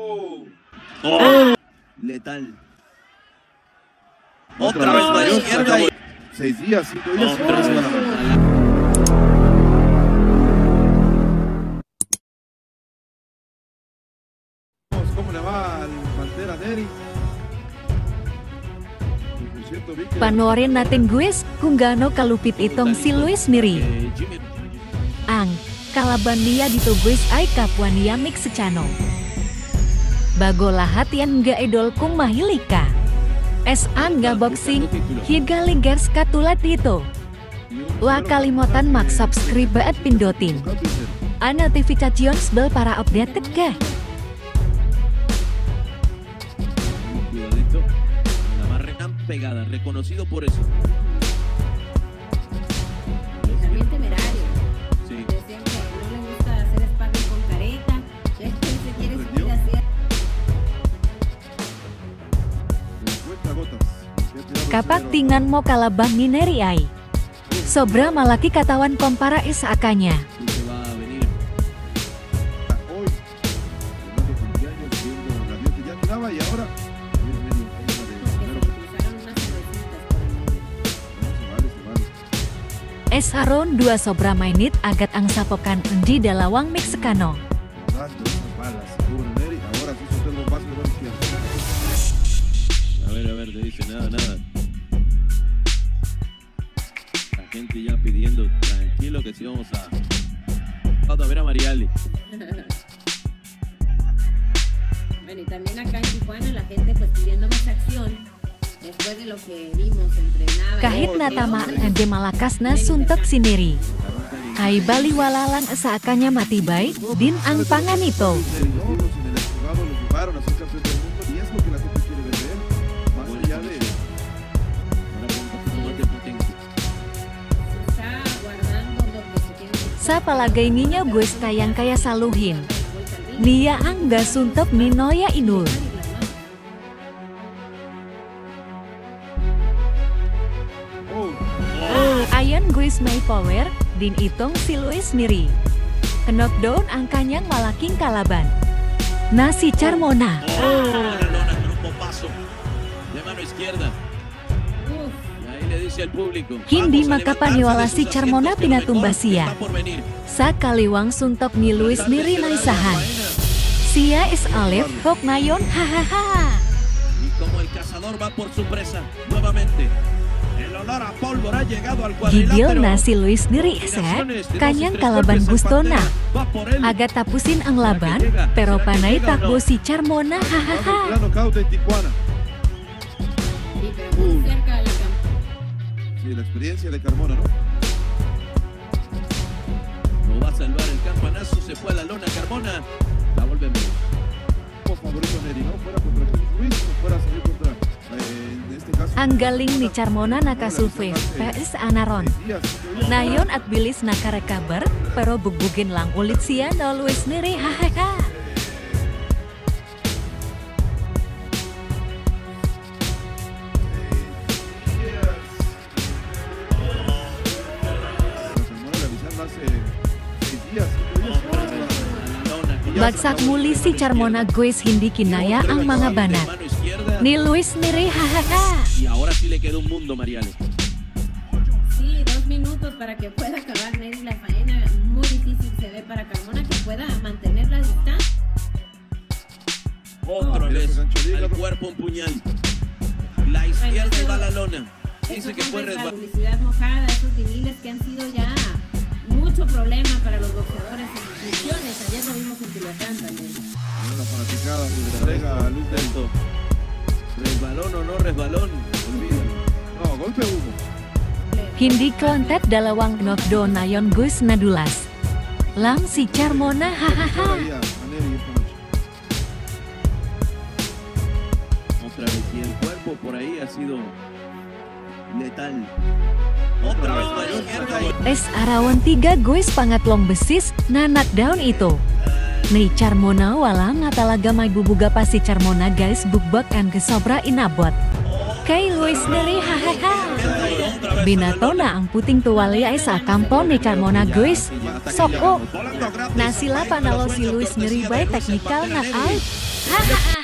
Oh. Letal. Otra vez para la izquierda. 6 días, 5 días. ¿Cómo le va al Pantera Neri? Panorin natin guys, kung gaano kalupit itong si Luis Miri. Ang kalaban niya dito guys ay kapwa niya Mexicano. Bago lahat yan nga idol kung mahilika. Esan nga boxing, higa ligers katulad dito. Wa kalimutan mag-subscribe at pindutin ang notifications bell para updated ka. Pegada, reconocido por eso. También temerario. Sí. Decían que no le gusta hacer sparring con careta. Ya que se quiere subir así. Kapag tingnan mo kalaban ni Neri ay sobra malaki katawan kompara isaakanya. Esaron 2 sobra mainit agat ang sapokan di dalawang Mexicano. A ver, te dice nada. La gente ya pidiendo tranquilo que si vamos a ver a Mariali. Bueno, y también acá en Tijuana la gente pues pidiendo más acción. Después de lo que vimos, entrenaba. Kahit natamaan ang malakas na suntok si Neri. Kay baliwalalan saakanya matibay din ang panganito. Sa palagay niya guys kayang kaya saluhin. Niya ang gasuntok ni Noya Inul. Ayan guys may power, din itong si Luis Miri. Knockdown ang kanyang malaking kalaban. Na si Carmona. Hindi makapaniwala si Carmona pinatumba siya. Sa kaliwang suntok ni Luis Miri na isahan. Siya is Alef Hok ngayon, hahaha. Y como el cazador va por su presa, nuevamente. Gidil na si Luis Miri kanyang kalaban gusto na agad tapusin ang laban, pero panay takbo si Carmona, hahaha. Sí, la experiencia de Carmona, ¿no? No va a salvar el campanazo, se fue a la lona Carmona. La volvemos. Favorito Neri, ¿no? Fuera contra Jesús Ruiz, o fuera salir contra... Ang galing ni Carmona nakasulve PS Anaron. Nayon at bilis nakarecover, pero bugbugin lang ulit siya no Luis Miri, hahaha. Bagsak muli si Carmona guys hindi kinaya ang mga banat ni Luis Miri, hahaha. Y ahora sí le queda un mundo, Mariale. Sí, 2 minutos para que pueda acabar Neri la faena. Muy difícil se ve para Carmona que pueda mantener la distancia. Otra vez, al cuerpo un puñal. La izquierda va a la lona. Dice que fue resbalado. La publicidad mojada, esos viniles que han sido ya mucho problema para los boxeadores en instituciones. Ayer lo vimos en Culiacán también. Una fanaticada que le entrega a Luis Delto. Resbalón o no resbalón, olvida. No, golpe hubo. Hindi kontet dalawang knockdown nayon guys nadulas. Lang si Carmona, hahaha. Otra vez, y el cuerpo por ahí ha sido letal. Otra vez la izquierda. Es arawan 3 guys pangatlong besis na knockdown itu. Ni Carmona walang nga talaga may bubuga pa si Carmona guys bugbak ang kesobra inabot. Kay Luis Miri, hahaha. Binato na ang puting tuwalya sa kampo ni Carmona guys. Soko. Nasila panalo si Luis Miri by technical knockout. Hahaha.